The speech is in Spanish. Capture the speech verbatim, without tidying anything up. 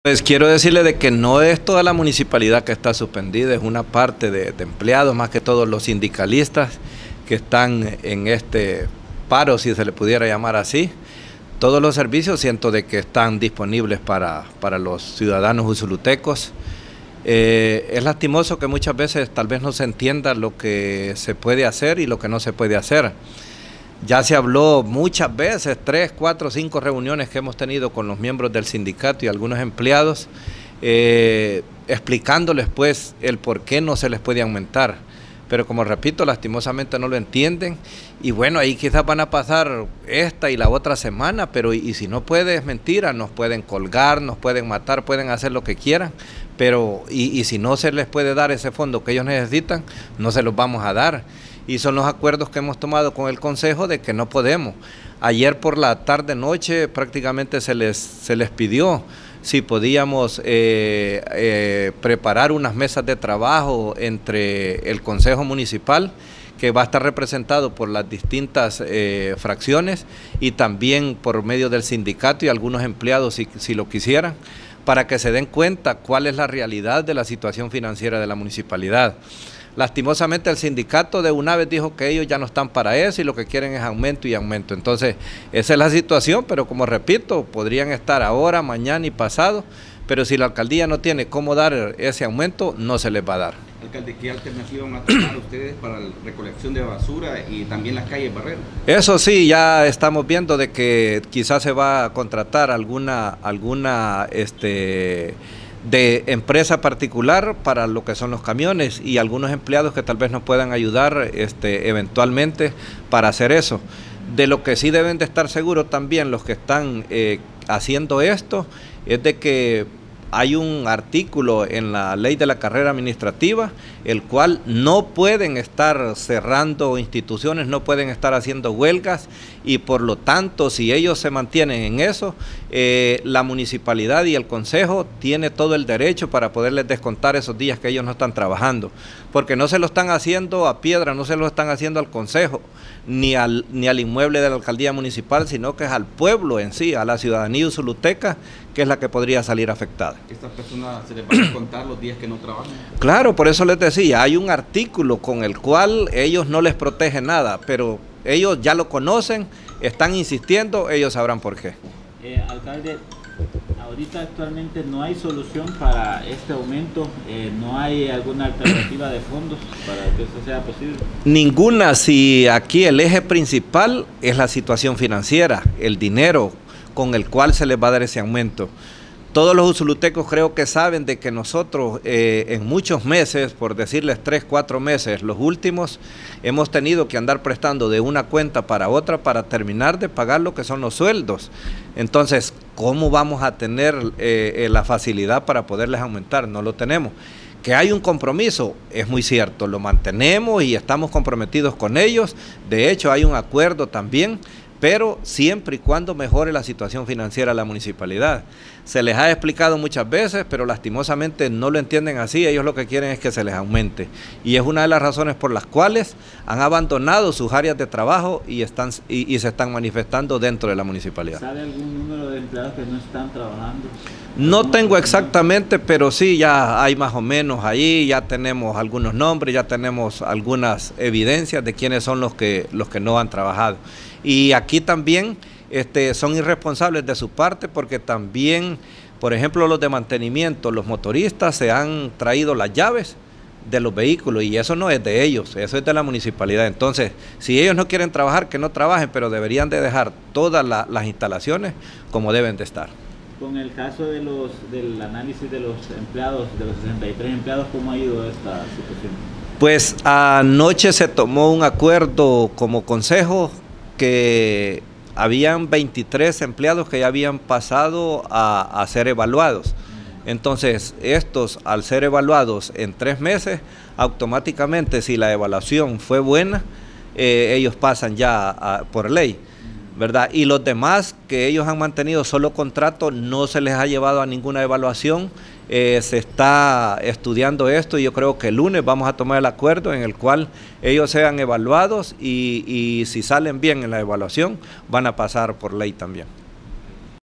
Pues quiero decirle de que no es toda la municipalidad que está suspendida, es una parte de, de empleados, más que todos los sindicalistas que están en este paro, si se le pudiera llamar así. Todos los servicios siento de que están disponibles para, para los ciudadanos usulutecos. Eh, es lastimoso que muchas veces tal vez no se entienda lo que se puede hacer y lo que no se puede hacer. Ya se habló muchas veces, tres, cuatro, cinco reuniones que hemos tenido con los miembros del sindicato y algunos empleados, eh, explicándoles pues el por qué no se les puede aumentar. Pero como repito, lastimosamente no lo entienden y bueno, ahí quizás van a pasar esta y la otra semana, pero y, y si no puede es mentira, nos pueden colgar, nos pueden matar, pueden hacer lo que quieran, pero y, y si no se les puede dar ese fondo que ellos necesitan, no se los vamos a dar. Y son los acuerdos que hemos tomado con el Consejo de que no podemos. Ayer por la tarde-noche prácticamente se les, se les pidió si podíamos eh, eh, preparar unas mesas de trabajo entre el Consejo Municipal, que va a estar representado por las distintas eh, fracciones, y también por medio del sindicato y algunos empleados si, si lo quisieran, para que se den cuenta cuál es la realidad de la situación financiera de la municipalidad. Lastimosamente el sindicato de una vez dijo que ellos ya no están para eso y lo que quieren es aumento y aumento. Entonces, esa es la situación, pero como repito, podrían estar ahora, mañana y pasado, pero si la alcaldía no tiene cómo dar ese aumento, no se les va a dar. Alcalde, ¿qué alternativa van a tomar ustedes para la recolección de basura y también las calles barreras? Eso sí, ya estamos viendo de que quizás se va a contratar alguna, alguna este, de empresa particular para lo que son los camiones y algunos empleados que tal vez nos puedan ayudar este, eventualmente para hacer eso. De lo que sí deben de estar seguros también los que están eh, haciendo esto es de que hay un artículo en la ley de la carrera administrativa, el cual no pueden estar cerrando instituciones, no pueden estar haciendo huelgas y por lo tanto si ellos se mantienen en eso, eh, la municipalidad y el consejo tiene todo el derecho para poderles descontar esos días que ellos no están trabajando, porque no se lo están haciendo a piedra, no se lo están haciendo al consejo, ni al, ni al inmueble de la alcaldía municipal, sino que es al pueblo en sí, a la ciudadanía usuluteca, que es la que podría salir afectada. ¿Estas personas se les van a contar los días que no trabajan? Claro, por eso les decía, hay un artículo con el cual ellos no les protege nada, pero ellos ya lo conocen, están insistiendo, ellos sabrán por qué. Eh, alcalde, ahorita actualmente no hay solución para este aumento, eh, no hay alguna alternativa de fondos para que eso sea posible. Ninguna, si aquí el eje principal es la situación financiera, el dinero con el cual se les va a dar ese aumento. Todos los usulutecos creo que saben de que nosotros eh, en muchos meses, por decirles tres, cuatro meses, los últimos, hemos tenido que andar prestando de una cuenta para otra para terminar de pagar lo que son los sueldos. Entonces, ¿cómo vamos a tener eh, eh, la facilidad para poderles aumentar? No lo tenemos. Que hay un compromiso, es muy cierto, lo mantenemos y estamos comprometidos con ellos. De hecho, hay un acuerdo también, pero siempre y cuando mejore la situación financiera de la municipalidad. Se les ha explicado muchas veces, pero lastimosamente no lo entienden así, ellos lo que quieren es que se les aumente. Y es una de las razones por las cuales han abandonado sus áreas de trabajo y, están, y, y se están manifestando dentro de la municipalidad. ¿Sabe algún número de empleados que no están trabajando? No tengo exactamente, pero sí ya hay más o menos ahí, ya tenemos algunos nombres, ya tenemos algunas evidencias de quiénes son los que, los que no han trabajado. Y aquí también este, son irresponsables de su parte porque también, por ejemplo, los de mantenimiento, los motoristas se han traído las llaves de los vehículos y eso no es de ellos, eso es de la municipalidad. Entonces, si ellos no quieren trabajar, que no trabajen, pero deberían de dejar todas la, las instalaciones como deben de estar. Con el caso de los, del análisis de los empleados, de los sesenta y tres empleados, ¿cómo ha ido esta situación? Pues anoche se tomó un acuerdo como consejo que habían veintitrés empleados que ya habían pasado a, a ser evaluados. Entonces, estos al ser evaluados en tres meses, automáticamente si la evaluación fue buena, eh, ellos pasan ya a, por ley, ¿verdad? Y los demás que ellos han mantenido solo contrato, no se les ha llevado a ninguna evaluación. Eh, se está estudiando esto y yo creo que el lunes vamos a tomar el acuerdo en el cual ellos sean evaluados y, y si salen bien en la evaluación van a pasar por ley también.